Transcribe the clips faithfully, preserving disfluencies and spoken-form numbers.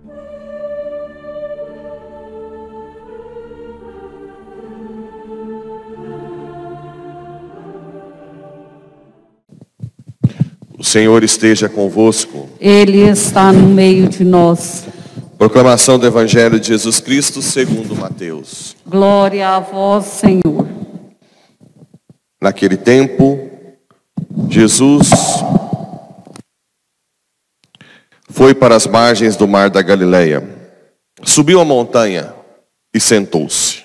O Senhor esteja convosco. Ele está no meio de nós. Proclamação do Evangelho de Jesus Cristo segundo Mateus. Glória a vós, Senhor. Naquele tempo, Jesus foi para as margens do mar da Galileia, subiu a montanha e sentou-se.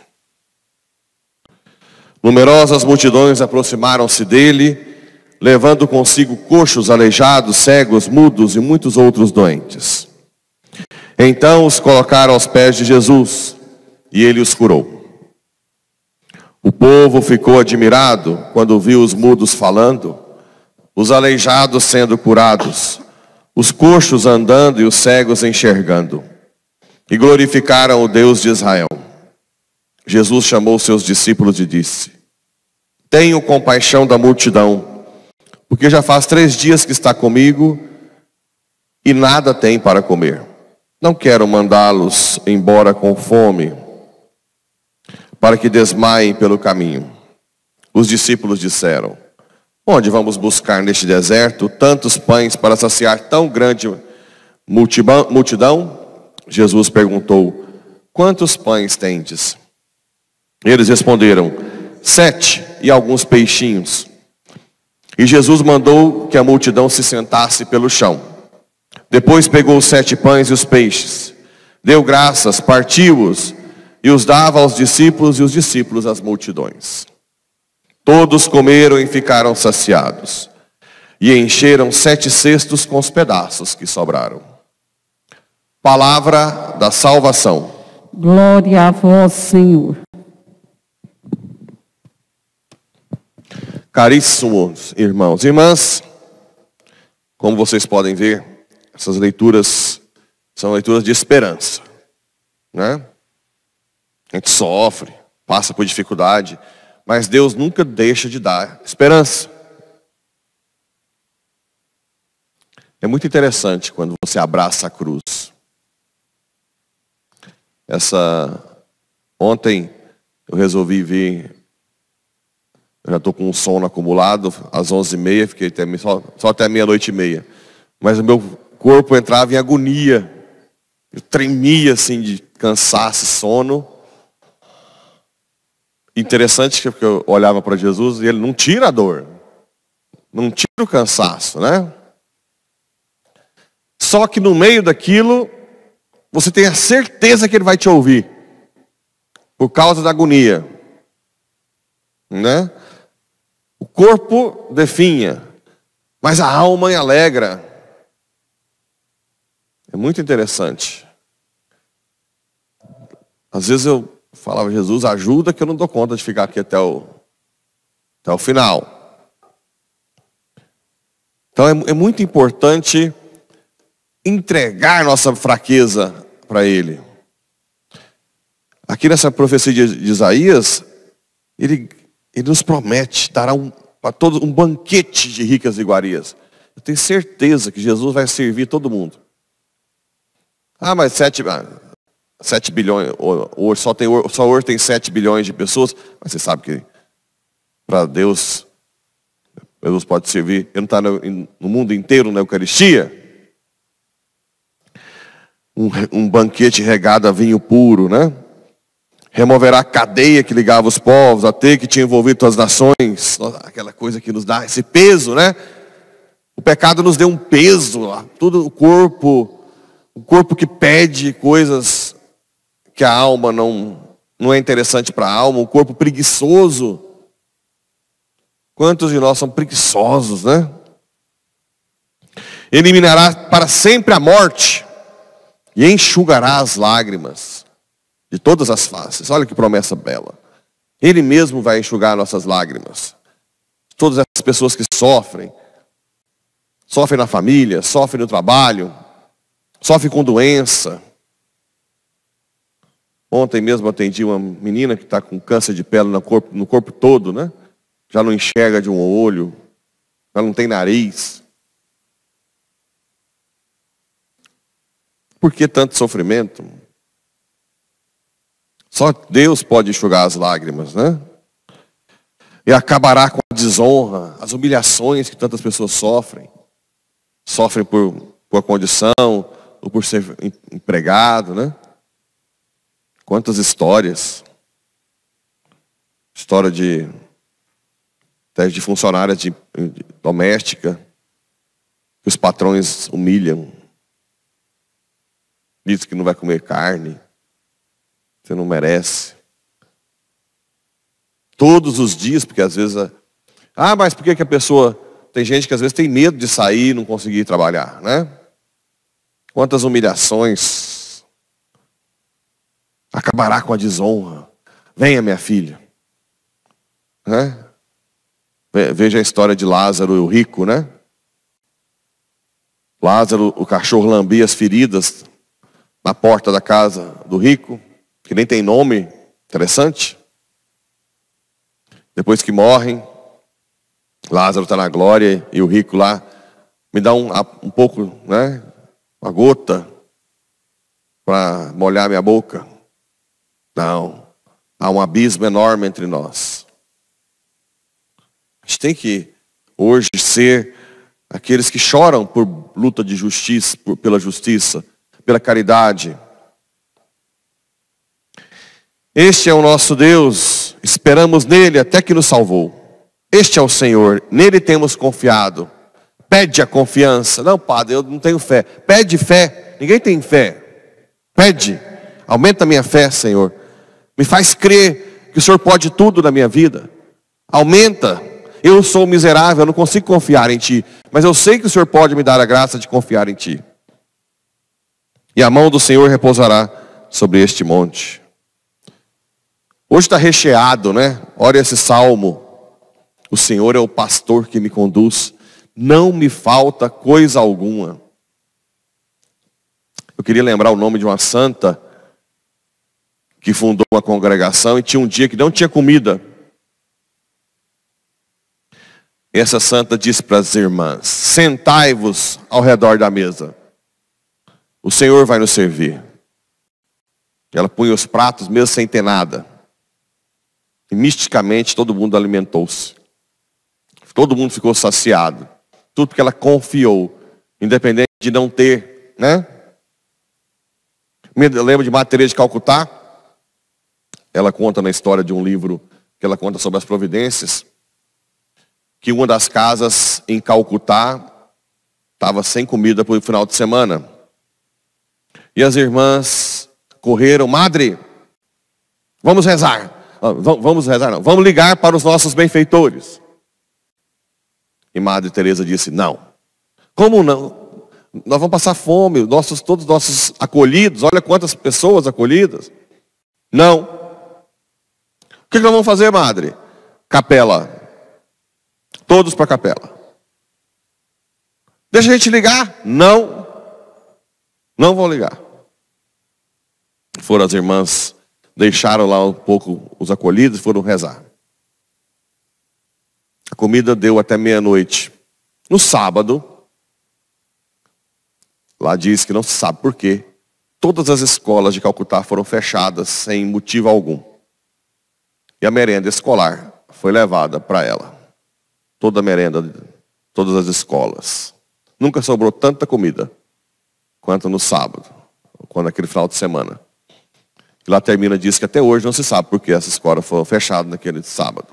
Numerosas multidões aproximaram-se dele, levando consigo coxos, aleijados, cegos, mudos e muitos outros doentes. Então os colocaram aos pés de Jesus, e ele os curou. O povo ficou admirado quando viu os mudos falando, os aleijados sendo curados, os coxos andando e os cegos enxergando, e glorificaram o Deus de Israel. Jesus chamou seus discípulos e disse: Tenho compaixão da multidão, porque já faz três dias que está comigo e nada tem para comer. Não quero mandá-los embora com fome, para que desmaiem pelo caminho. Os discípulos disseram: Onde vamos buscar neste deserto tantos pães para saciar tão grande multidão? Jesus perguntou: Quantos pães tendes? Eles responderam: Sete e alguns peixinhos. E Jesus mandou que a multidão se sentasse pelo chão. Depois pegou os sete pães e os peixes, deu graças, partiu-os e os dava aos discípulos e os discípulos às multidões. Todos comeram e ficaram saciados, e encheram sete cestos com os pedaços que sobraram. Palavra da salvação. Glória a vós, Senhor. Caríssimos irmãos e irmãs, como vocês podem ver, essas leituras são leituras de esperança, né? A gente sofre, passa por dificuldade, mas Deus nunca deixa de dar esperança. É muito interessante quando você abraça a cruz. Essa ontem eu resolvi vir. Eu já estou com um sono acumulado, às onze e meia, fiquei até, só, só até meia-noite e meia. Mas o meu corpo entrava em agonia. Eu tremia assim de cansaço e sono. Interessante que eu olhava para Jesus e ele não tira a dor. Não tira o cansaço, né? Só que no meio daquilo, você tem a certeza que ele vai te ouvir. Por causa da agonia. Né? O corpo definha, mas a alma alegra. É muito interessante. Às vezes eu falava: Jesus, ajuda que eu não dou conta de ficar aqui até o, até o final. Então é, é muito importante entregar nossa fraqueza para Ele. Aqui nessa profecia de, de Isaías, ele Ele nos promete, dará um, para todos um banquete de ricas iguarias. Eu tenho certeza que Jesus vai servir todo mundo. Ah, mas sete, sete bilhões, hoje só, tem, só hoje tem sete bilhões de pessoas. Mas você sabe que para Deus, Jesus pode servir. Ele não está no, no mundo inteiro na Eucaristia. Um, um banquete regado a vinho puro, né? Removerá a cadeia que ligava os povos, a teia que tinha envolvido as nações. Aquela coisa que nos dá esse peso, né? O pecado nos deu um peso, todo o corpo, o corpo que pede coisas que a alma não, não é interessante para a alma, um corpo preguiçoso. Quantos de nós são preguiçosos, né? Eliminará para sempre a morte e enxugará as lágrimas de todas as faces. Olha que promessa bela. Ele mesmo vai enxugar nossas lágrimas. Todas essas pessoas que sofrem, sofrem na família, sofrem no trabalho, sofrem com doença. Ontem mesmo atendi uma menina que está com câncer de pele no corpo, no corpo todo, né? Já não enxerga de um olho, já não tem nariz. Por que tanto sofrimento? Só Deus pode enxugar as lágrimas, né? E acabará com a desonra, as humilhações que tantas pessoas sofrem. Sofrem por, por a condição, ou por ser empregado, né? Quantas histórias. História de, de funcionária de, de doméstica, que os patrões humilham. Diz que não vai comer carne. Você não merece. Todos os dias, porque às vezes... A... Ah, mas por que que a pessoa... Tem gente que às vezes tem medo de sair e não conseguir trabalhar, né? Quantas humilhações. Acabará com a desonra. Venha, minha filha. Né? Veja a história de Lázaro e o rico, né? Lázaro, o cachorro lambia as feridas na porta da casa do rico, que nem tem nome, interessante. Depois que morrem, Lázaro está na glória e o rico lá, me dá um, um pouco, né? Uma gota para molhar minha boca. Não, há um abismo enorme entre nós. A gente tem que hoje ser aqueles que choram por luta de justiça, por, pela justiça, pela caridade. Este é o nosso Deus, esperamos nele até que nos salvou. Este é o Senhor, nele temos confiado. Pede a confiança. Não, padre, eu não tenho fé. Pede fé, ninguém tem fé. Pede, aumenta a minha fé, Senhor. Me faz crer que o Senhor pode tudo na minha vida. Aumenta. Eu sou miserável, eu não consigo confiar em Ti. Mas eu sei que o Senhor pode me dar a graça de confiar em Ti. E a mão do Senhor repousará sobre este monte. Hoje está recheado, né? Olha esse salmo. O Senhor é o pastor que me conduz. Não me falta coisa alguma. Eu queria lembrar o nome de uma santa que fundou uma congregação e tinha um dia que não tinha comida. Essa santa disse para as irmãs: sentai-vos ao redor da mesa. O Senhor vai nos servir. Ela punha os pratos mesmo sem ter nada. E misticamente todo mundo alimentou-se. Todo mundo ficou saciado. Tudo porque ela confiou, independente de não ter, né? Eu lembro de Madre Teresa de Calcutá. Ela conta na história de um livro que ela conta sobre as providências, que uma das casas em Calcutá estava sem comida para o final de semana. E as irmãs correram: madre, vamos rezar. Vamos rezar, não. Vamos ligar para os nossos benfeitores. E Madre Teresa disse: não. Como não? Nós vamos passar fome, nossos, todos os nossos acolhidos, olha quantas pessoas acolhidas. Não. O que nós vamos fazer, madre? Capela. Todos para a capela. Deixa a gente ligar? Não. Não vão ligar. Foram as irmãs, deixaram lá um pouco os acolhidos e foram rezar. A comida deu até meia-noite. No sábado, lá diz que não se sabe por quê, todas as escolas de Calcutá foram fechadas sem motivo algum. E a merenda escolar foi levada para ela. Toda a merenda de todas as escolas. Nunca sobrou tanta comida quanto no sábado, quando naquele final de semana. E lá termina, diz que até hoje não se sabe por que essa escola foi fechada naquele sábado.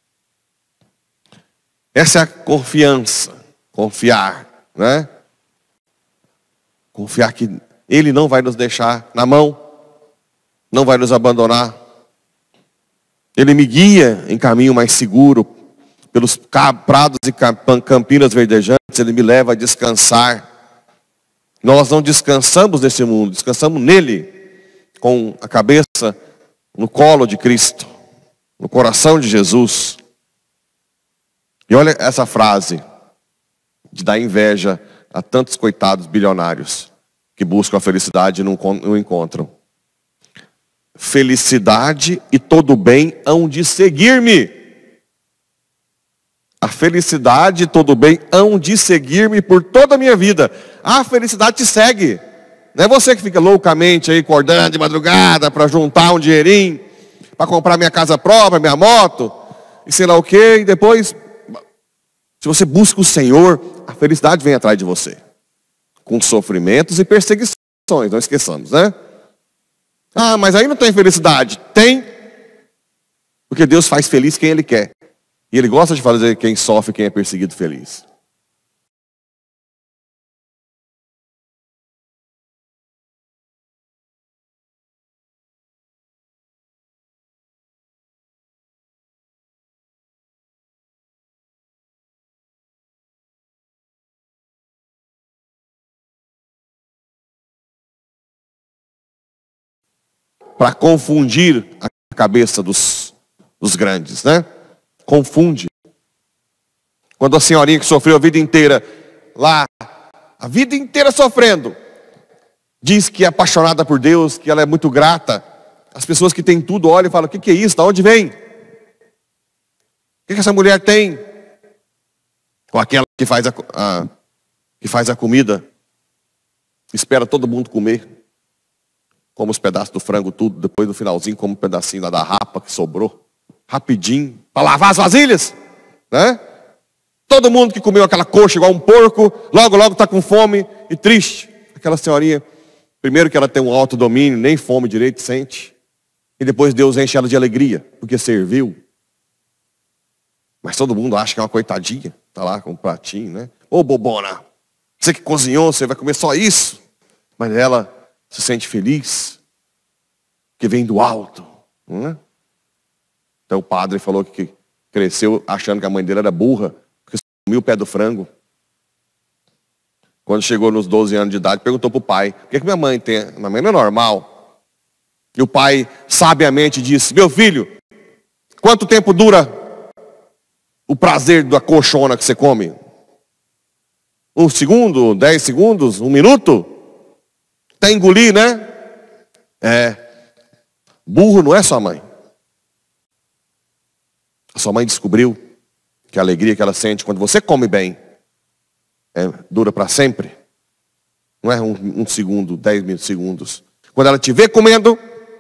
Essa é a confiança, confiar, né? Confiar que Ele não vai nos deixar na mão, não vai nos abandonar. Ele me guia em caminho mais seguro, pelos prados e campinas verdejantes, Ele me leva a descansar. Nós não descansamos nesse mundo, descansamos nele, com a cabeça no colo de Cristo, no coração de Jesus. E olha essa frase, de dar inveja a tantos coitados bilionários que buscam a felicidade e não, não encontram. Felicidade e todo bem hão de seguir-me. A felicidade e todo bem hão de seguir-me por toda a minha vida. A felicidade te segue. Não é você que fica loucamente aí acordando de madrugada para juntar um dinheirinho, para comprar minha casa própria, minha moto, e sei lá o quê, e depois, se você busca o Senhor, a felicidade vem atrás de você. Com sofrimentos e perseguições, não esqueçamos, né? Ah, mas aí não tem felicidade. Tem, porque Deus faz feliz quem Ele quer. E Ele gosta de fazer quem sofre, quem é perseguido feliz. Para confundir a cabeça dos, dos grandes, né? Confunde. Quando a senhorinha que sofreu a vida inteira, lá, a vida inteira sofrendo, diz que é apaixonada por Deus, que ela é muito grata, as pessoas que têm tudo olham e falam, o que, que é isso? De onde vem? O que, que essa mulher tem? Com aquela que faz a, a, que faz a comida, espera todo mundo comer. Como os pedaços do frango, tudo, depois no finalzinho, como um pedacinho lá da rapa que sobrou, rapidinho, para lavar as vasilhas, né? Todo mundo que comeu aquela coxa igual um porco, logo, logo está com fome e triste. Aquela senhorinha, primeiro que ela tem um alto domínio, nem fome direito sente, e depois Deus enche ela de alegria, porque serviu. Mas todo mundo acha que é uma coitadinha, está lá com um pratinho, né? Ô bobona, você que cozinhou, você vai comer só isso. Mas ela se sente feliz, que vem do alto. Não é? Então o padre falou que cresceu achando que a mãe dele era burra, porque sumiu o pé do frango. Quando chegou nos doze anos de idade, perguntou para o pai, por que, que minha mãe tem? Minha mãe não é normal. E o pai sabiamente disse, meu filho, quanto tempo dura o prazer da coxona que você come? Um segundo, dez segundos, um minuto? Até engolir, né? É. Burro não é sua mãe. A sua mãe descobriu que a alegria que ela sente quando você come bem é, dura para sempre. Não é um, um segundo, dez mil segundos. Quando ela te vê comendo,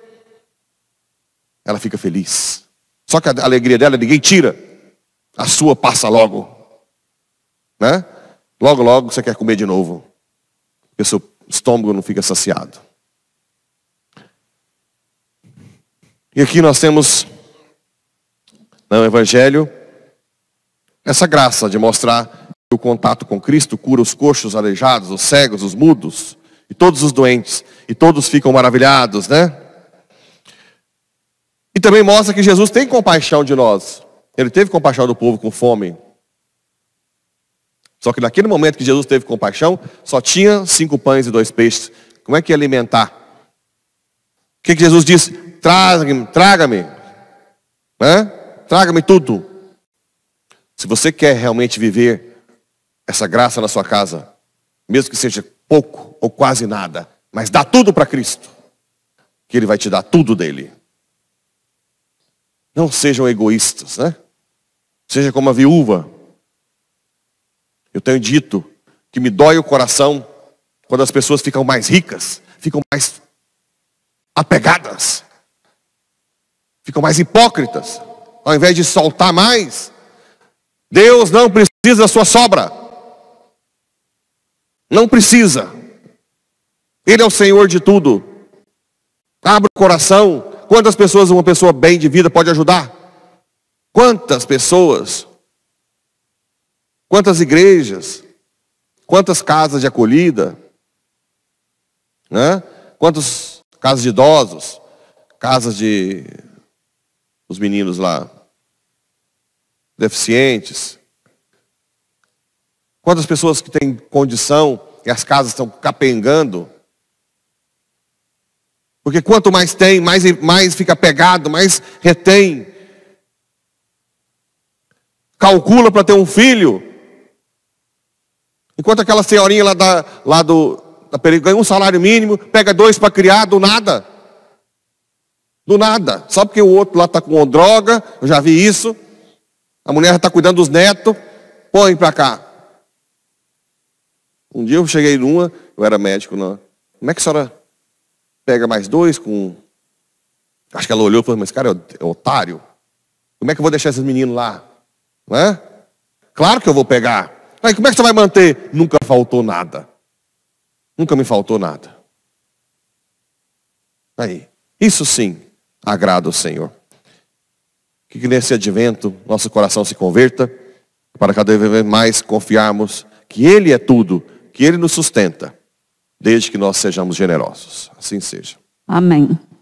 ela fica feliz. Só que a alegria dela ninguém tira. A sua passa logo. Né? Logo, logo você quer comer de novo. Porque seu estômago não fica saciado. E aqui nós temos no Evangelho essa graça de mostrar que o contato com Cristo cura os coxos, os aleijados, os cegos, os mudos e todos os doentes. E todos ficam maravilhados, né? E também mostra que Jesus tem compaixão de nós. Ele teve compaixão do povo com fome. Só que naquele momento que Jesus teve compaixão, só tinha cinco pães e dois peixes. Como é que ia alimentar? O que, que Jesus disse? Traga-me, traga-me. Né? Traga-me tudo. Se você quer realmente viver essa graça na sua casa, mesmo que seja pouco ou quase nada, mas dá tudo para Cristo, que Ele vai te dar tudo dele. Não sejam egoístas, né? Seja como a viúva. Eu tenho dito que me dói o coração quando as pessoas ficam mais ricas, ficam mais apegadas, ficam mais hipócritas, ao invés de soltar mais. Deus não precisa da sua sobra. Não precisa. Ele é o Senhor de tudo. Abre o coração. Quantas pessoas uma pessoa bem de vida pode ajudar? Quantas pessoas? Quantas igrejas? Quantas casas de acolhida? Né? Quantas casas de idosos? Casas de os meninos lá deficientes? Quantas pessoas que têm condição e as casas estão capengando? Porque quanto mais tem, mais, mais fica pegado, mais retém. Calcula para ter um filho. Enquanto aquela senhorinha lá, da, lá do, da perigo ganha um salário mínimo, pega dois para criar do nada. Do nada. Só porque o outro lá está com droga, eu já vi isso. A mulher já está cuidando dos netos, põe para cá. Um dia eu cheguei numa, eu era médico no, Como é que a senhora pega mais dois com... Acho que ela olhou e falou, mas esse cara é otário. Como é que eu vou deixar esses meninos lá? Não é? Claro que eu vou pegar. Aí, como é que você vai manter? Nunca faltou nada. Nunca me faltou nada. Aí, isso sim agrada o Senhor. Que nesse advento nosso coração se converta, para cada vez mais confiarmos que Ele é tudo, que Ele nos sustenta, desde que nós sejamos generosos. Assim seja. Amém.